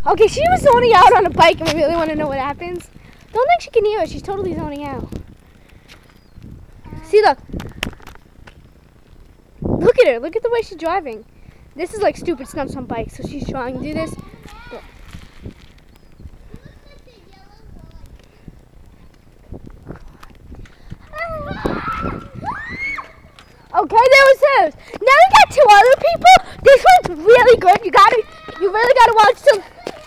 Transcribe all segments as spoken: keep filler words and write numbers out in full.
Okay, she was zoning out on a bike and we really want to know what happens. Don't think she can hear us. She's totally zoning out. See, look. Look at her. Look at the way she's driving. This is like stupid stunts on bikes, so she's trying to do this. But okay, there was hers. Now we got two other people. This one's really good. You gotta, you really gotta watch some.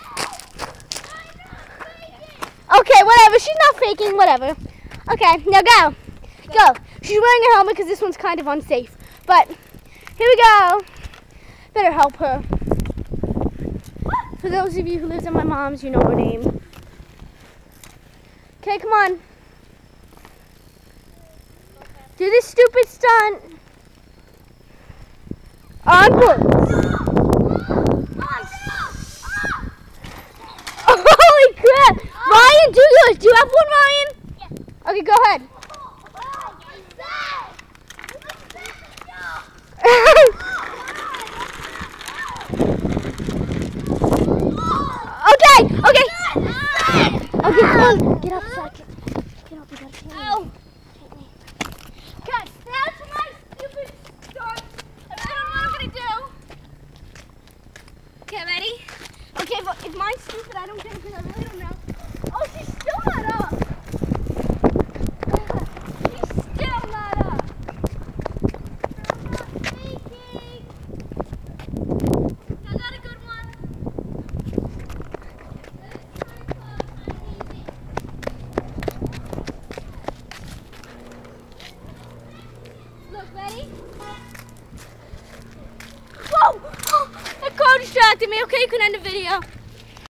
Okay, whatever. She's not faking. Whatever. Okay, now go, go. She's wearing a helmet because this one's kind of unsafe. But here we go. Better help her. For those of you who lives at my mom's, you know her name. Okay, come on. Do this stupid stunt. Onward. Holy crap. Ryan, do yours. Do you have one, Ryan? Yeah. Okay, go ahead. Okay, okay. Okay, come on. Get up a second. Get up, you gotta take me. Ow. Take me. Okay, that's my stupid stunt. I really don't know what I'm gonna do. Okay, ready? Okay, but if mine's stupid, I don't get it because I really don't know. Oh, she's still not up. She's still not up. I'm not faking. I got a good one. Look, ready? Whoa! That car distracted me. Okay, you can end the video.